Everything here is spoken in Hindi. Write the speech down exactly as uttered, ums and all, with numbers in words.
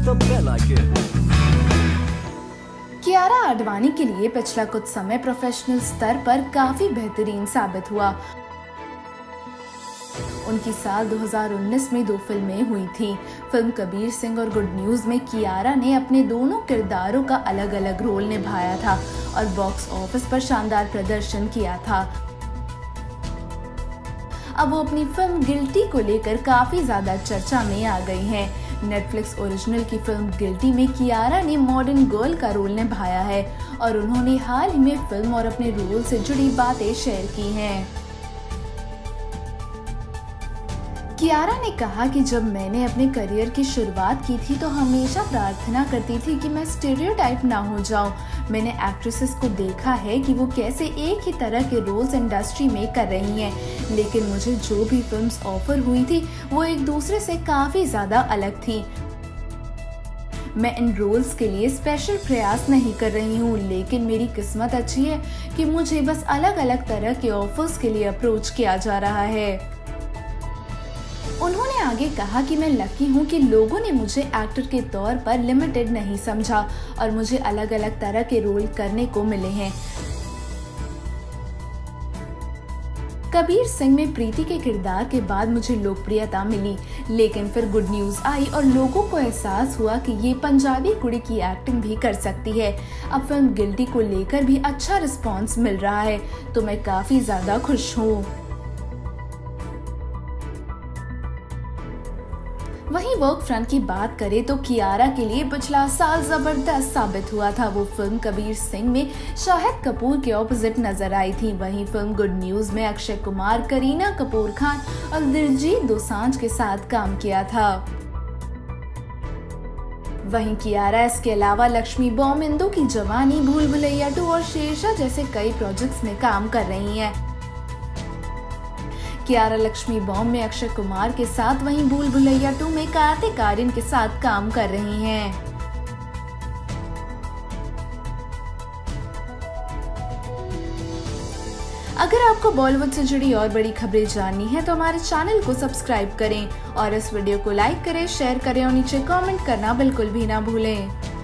the bell icon. Kiara Advani के लिए पिछला कुछ समय प्रोफेशनल स्तर पर काफी बेहतरीन साबित हुआ। उनकी साल दो हज़ार उन्नीस में दो फिल्में हुई थी। फिल्म कबीर सिंह और गुड न्यूज में कियारा ने अपने दोनों किरदारों का अलग अलग रोल निभाया था और बॉक्स ऑफिस पर शानदार प्रदर्शन किया था। अब वो अपनी फिल्म गिल्टी को लेकर काफी ज्यादा चर्चा में आ गई हैं। नेटफ्लिक्स ओरिजिनल की फिल्म गिल्टी में कियारा ने मॉडर्न गर्ल का रोल निभाया है और उन्होंने हाल ही में फिल्म और अपने रोल से जुड़ी बातें शेयर की हैं। कियारा ने कहा कि जब मैंने अपने करियर की शुरुआत की थी तो हमेशा प्रार्थना करती थी कि मैं स्टीरियोटाइप ना हो जाऊं। मैंने एक्ट्रेसेस को देखा है कि वो कैसे एक ही तरह के रोल्स इंडस्ट्री में कर रही हैं, लेकिन मुझे जो भी फिल्म्स ऑफर हुई थी वो एक दूसरे से काफी ज्यादा अलग थी। मैं इन रोल्स के लिए स्पेशल प्रयास नहीं कर रही हूँ, लेकिन मेरी किस्मत अच्छी है कि मुझे बस अलग अलग तरह के ऑफर्स के लिए अप्रोच किया जा रहा है। उन्होंने आगे कहा कि मैं लकी हूँ कि लोगों ने मुझे एक्टर के तौर पर लिमिटेड नहीं समझा और मुझे अलग अलग तरह के रोल करने को मिले हैं। कबीर सिंह में प्रीति के किरदार के बाद मुझे लोकप्रियता मिली, लेकिन फिर गुड न्यूज आई और लोगों को एहसास हुआ कि ये पंजाबी कुड़ी की एक्टिंग भी कर सकती है। अब फिल्म गिल्टी को लेकर भी अच्छा रिस्पॉन्स मिल रहा है, तो मैं काफी ज्यादा खुश हूँ। वहीं वर्क फ्रंट की बात करें तो कियारा के लिए पिछला साल जबरदस्त साबित हुआ था। वो फिल्म कबीर सिंह में शाहिद कपूर के ऑपोजिट नजर आई थी। वहीं फिल्म गुड न्यूज में अक्षय कुमार, करीना कपूर खान और दिलजीत दोसांझ के साथ काम किया था। वहीं कियारा इसके अलावा लक्ष्मी बॉम्ब, इंदु की जवानी, भूल भुलैया टू और शेरशाह जैसे कई प्रोजेक्ट्स में काम कर रही हैं। कियारा लक्ष्मी बॉम्ब में अक्षय कुमार के साथ, वहीं भूल भुलैया टू में कार्तिक आर्यन के साथ काम कर रही हैं। अगर आपको बॉलीवुड से जुड़ी और बड़ी खबरें जाननी है तो हमारे चैनल को सब्सक्राइब करें और इस वीडियो को लाइक करें, शेयर करें और नीचे कमेंट करना बिल्कुल भी ना भूलें।